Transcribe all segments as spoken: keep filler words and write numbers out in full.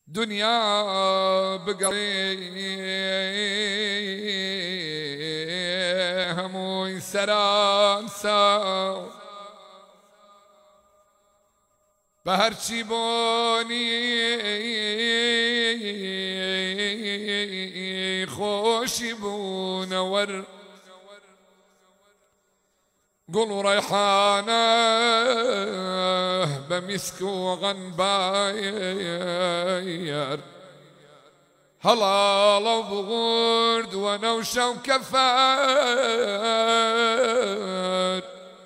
دنيا بقري هموي سرانسا بهرچی بونی خوشی بونور قولوا ريحانه بمسك وغنباير هلا لو بغرد ونوشة وكفار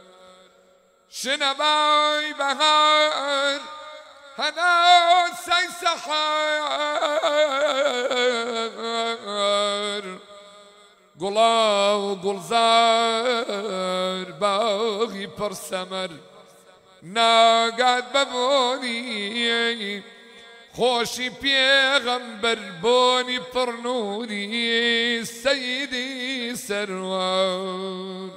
شنباي بهار هنا سي سحار قلا وقلزار باغي برسمر ناقاد ببوني خوشي بيغمبر بوني برنوري سيدي سروار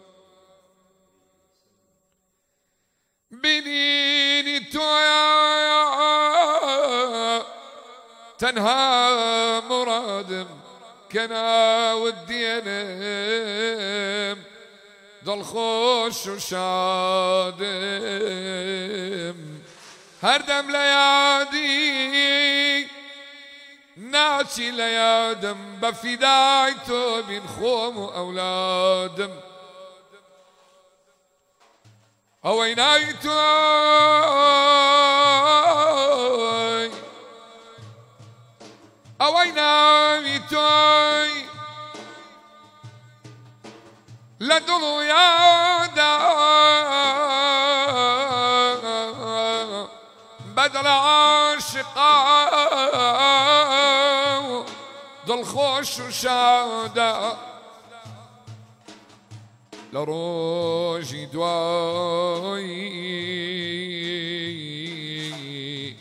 بنيني تويا تنهى مرادم كنا ودي انام ضل خوش وشادم هردم ليادي ناشي ليادم بفدايته بين خوم واولادم اوينايتوي اوينايتوي لدلو يادا بدل عاشقا ضل خوش وشادا لروجي دواي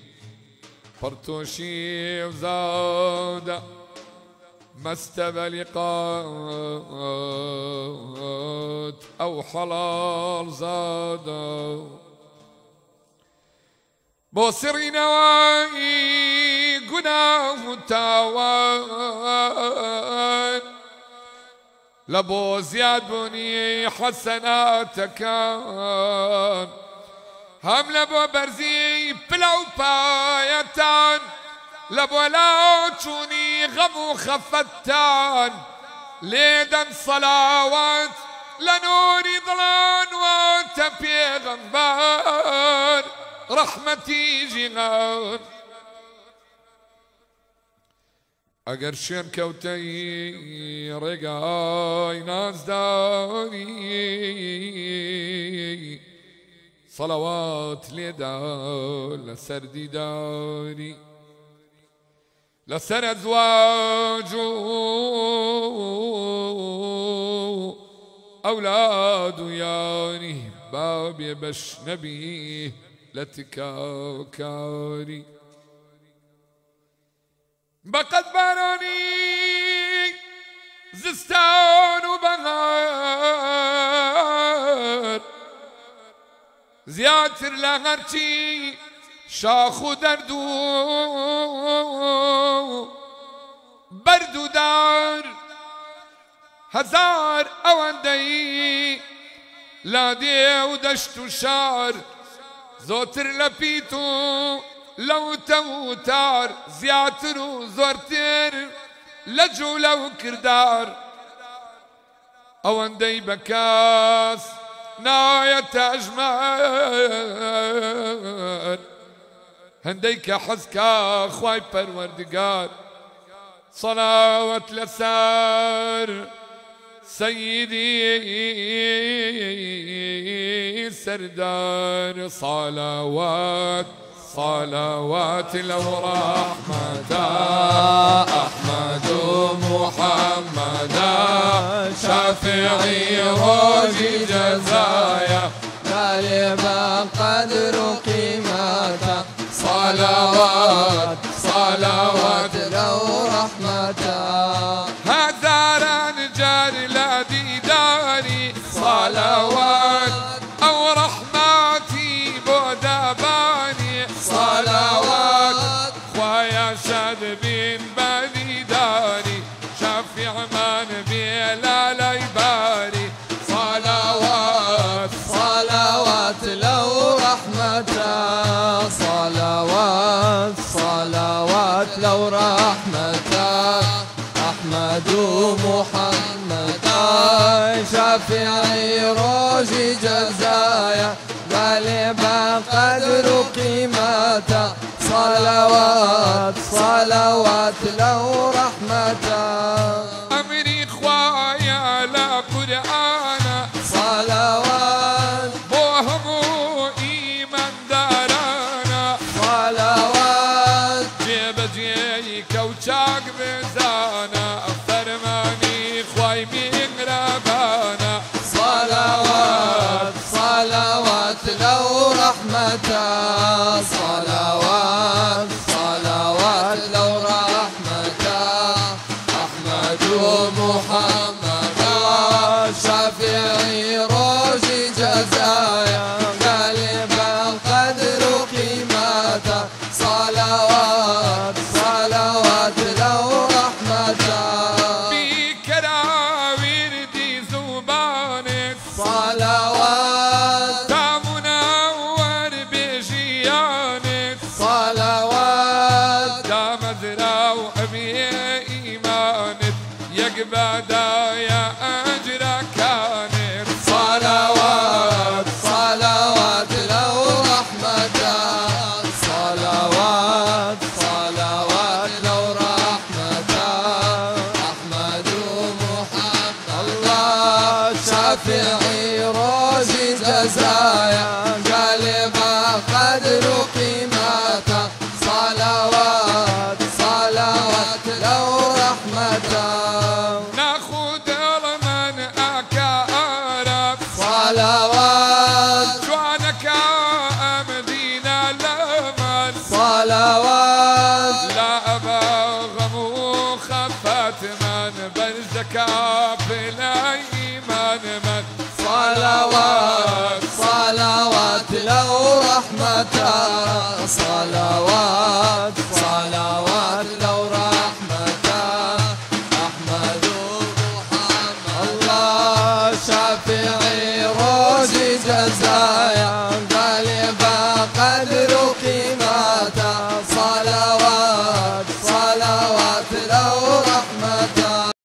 برتوشي وزادا ما استبلقات او حلال زادا بوسري نواي قناه تاوان لبو زياد بني حسناتك هم لبو برزي بلو بايتان لبو لا تشوني غم خفتان ليدن صلاوات لنوري ظلان وانت بيغمبار رحمتي جيغان اگر شیر کوتی رگای نازداری صلوات لیدا لسر دیداری لسر ازواجو اولاد یاری بابی بش نبی لتکاکاری بقد باراني زستان وبهار زياتر لهرچي شاخو دردو بردو دار هزار اوندي لا ديو دشتو شار زوتر لبيتو لو توتار زياتر وزورتر لجو لو كردار او اندي بكاس ناية اجمال هنديك حزكا خواي پروردگار صلاوة لسار سيدي سردار صلوات صلوات لو رحمتا أحمد محمدا شافعي روجي جزايا غالبا قدر قيمتا صلوات صلوات لو رحمتا هزار نجار لا ديداري صلوات أو رحماتي بوداباني صلوات خويا بين بني داري شفيع من بلا ليباري صلوات صلوات لو رحمته صلوات صلوات لو رحمته أحمد محمد شافعي روجي جزايا غالبا قدر قيمته صلوات صلوات لو رحمته أمري خوايا لا قرآن صلوات بوهم إيمان دارانا صلوات جيب جيك وشاق بزانا فرماني خواي من ربانا صلوات صلوات لو رحمته صلوات صلوات لو رحمته أحمد محمد شافعي روجي جزايا غالبا قدر قيمته صلوات صلوات لو رحمته بكراوير دي زبانك صلوات منور بجيانك صلوات دا مزرعة وأبي إيمانك يقبدا يا أجر كانت صلوات صلوات لو رحمته صلوات صلوات لو رحمته أحمد محمد الله شافعي روجي جزايا غالبا قدر قيمته صلوات صلوات لو رحمته ناخد من أكارب صلوات جوانك أمدينا لمن صلوات لا أبغم خفت من بل زكاة بالإيمان من صلوات صلوات لو رحمته صلوات صلوات لو رحمته أحمد محمد الله شافع